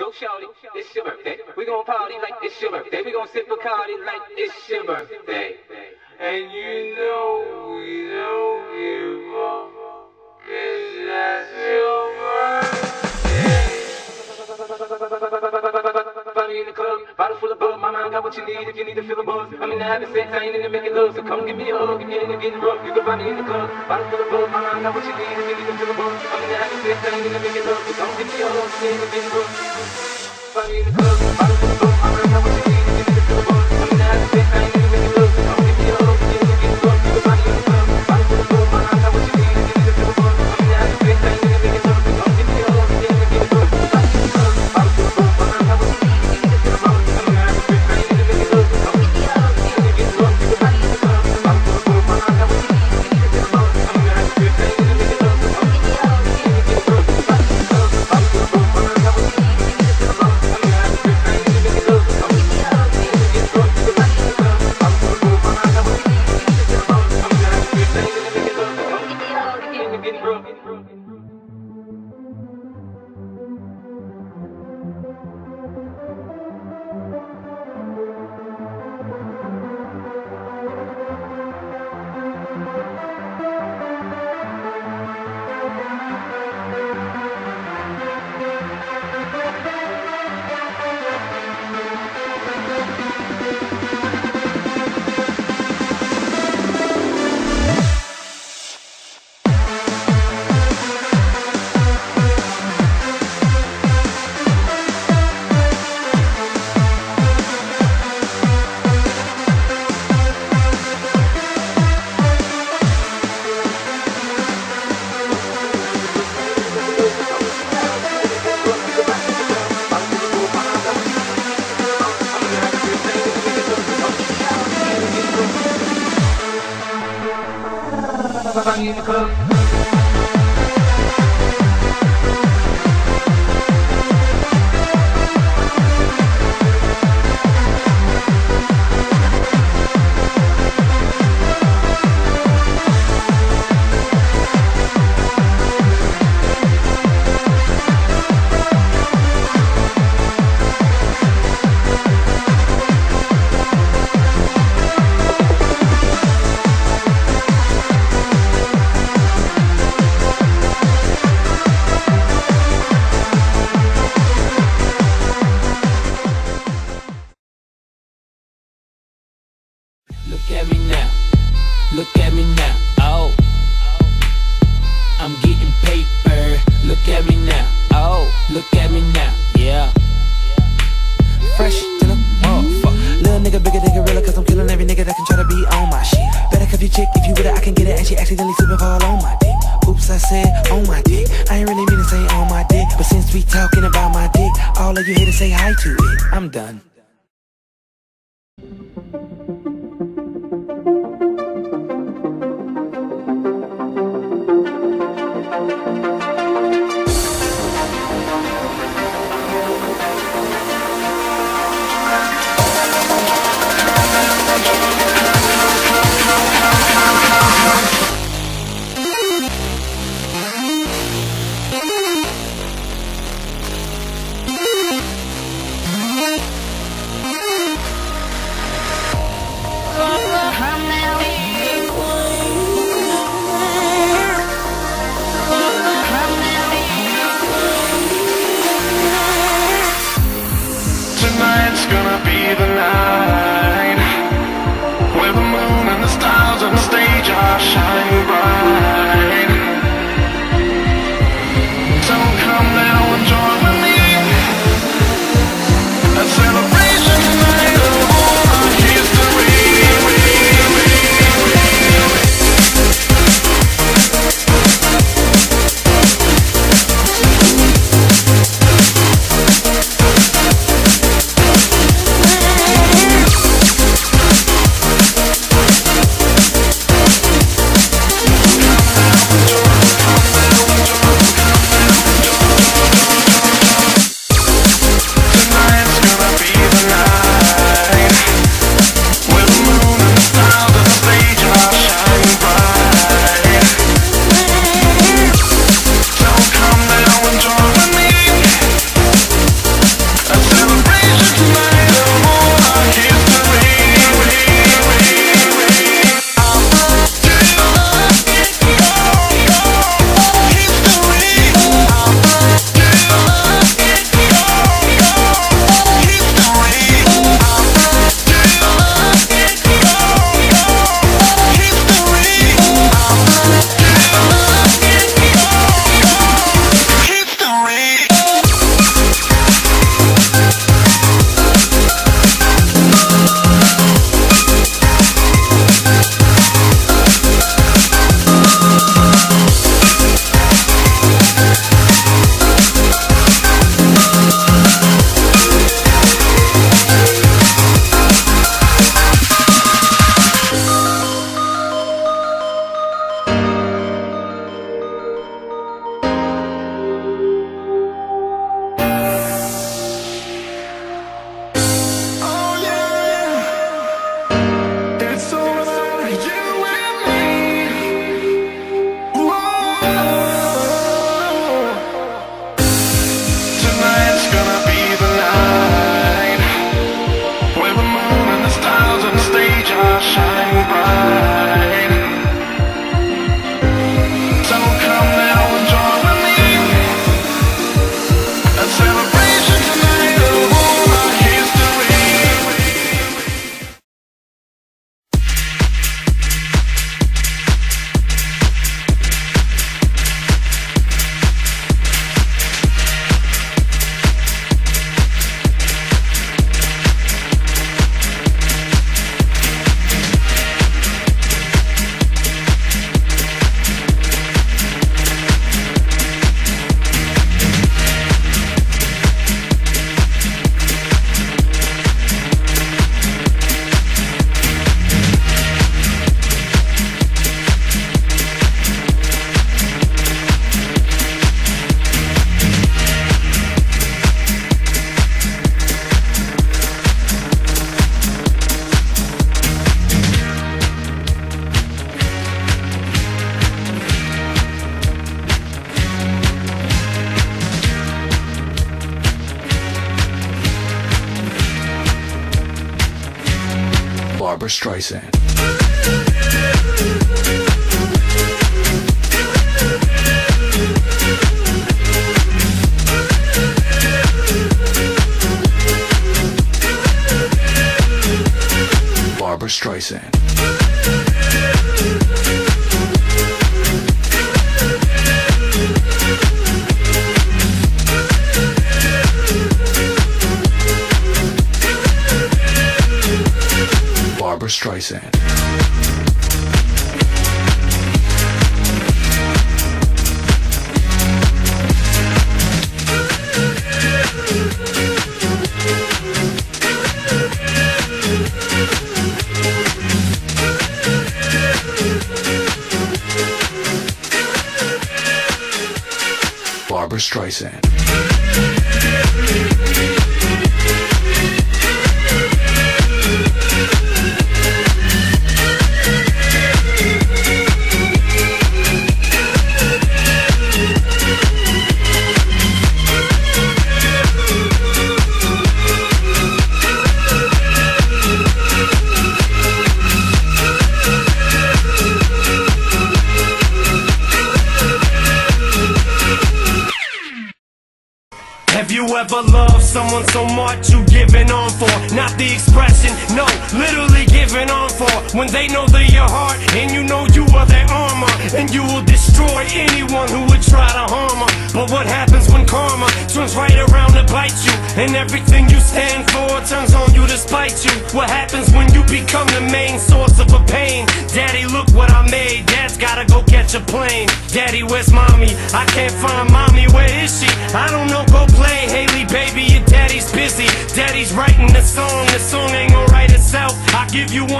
shorty, it's your birthday. We gon' party like it's your birthday. We gon' sip Bacardi like it's your birthday. And you know we don't give up, 'cause that's your birthday. Party in the club, bottle full of bug. My mind got what you need if you need to feel a buzz. I'm in the having sex, I ain't in the making love. So come give me a hug if you're in the getting rough. You can find me in the club, bottle full of bug. My mind got what you need if you need to feel a buzz. I'm in the having sex, I ain't in the making love. So come give me a hug if you're in the getting rough. Party in the club, bottle full of bug. My mind got what you need if you need to feel a buzz. I'm in the having sex, I ain't in the making love. So come give me a hug if you're in the getting rough. You can find me in the club, bottle full of bug. My mind got what you need if you need to feel a buzz. I'm in the having sex, I ain't in the making love. So come give me a hug if you're in the getting rough. Party in the club, bottle full of bug. My mind got what you need if you need to feel a buzz. I'm in the having sex, I ain't in the making love. So come give me a hug if you're in the getting rough. You can find me in the club, bottle full of bug. My mind got what you need if you need to feel a buzz. I'm in the having sex, I ain't in the making love. So come give me a hug if you're in the getting rough. Party in the club, bottle full of bug. My mind got what you need if you need to feel a buzz. I'm in the having sex, I ain't in the making love. So come give me a hug if you're in the getting rough. You can find me in the club, bottle full of bug. My mind got what you need if you need to feel a buzz. I'm in the having sex, I ain't in the making love. So come give me a hug if you're in the getting rough. Party in the club. Look at me now, look at me now, oh, I'm getting paper. Look at me now, oh, look at me now, yeah. Fresh to the motherfucker. Little nigga bigger than gorilla, cause I'm killing every nigga that can try to be on my shit. Better cuff your chick, if you with it I can get it. And she accidentally slip and fall on my dick. Oops, I said on my dick. I ain't really mean to say on my dick, but since we talking about my dick, all of you here to say hi to it. I'm done. Tonight's gonna be the night where the moon and the stars on the stage are shining bright. So come now and join with me, a celebration tonight of all our history. Barbra Streisand. Barbra Streisand. Barbra Streisand. Barbra Streisand. Have you ever loved someone so much you giving on for? Not the expression, no, literally giving on for. When they know they're your heart and you know you are their armor, and you will destroy anyone who would try to harm her. But what happens when karma turns right around to bite you, and everything you stand for turns on you to spite you? What happens when you become the main source of a pain? Daddy, look what I made. Dad's gotta go catch a plane. Daddy, where's mommy? I can't find mommy, where is she? I don't know, go play. Haley, baby, your daddy's busy. Daddy's writing the song ain't gonna write itself. I'll give you one